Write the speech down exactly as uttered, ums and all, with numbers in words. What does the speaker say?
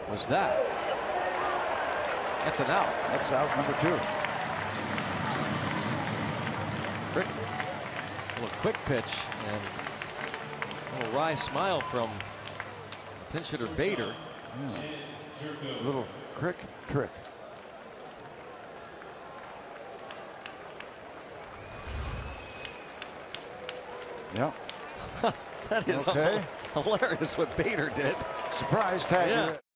was that? That's an out. That's out number two. Crick, a little quick pitch and a little wry smile from pinch hitter Bader. Yeah. Little Crick trick. Yeah. That is okay. hilarious what Bader did. Surprise tag. Yeah.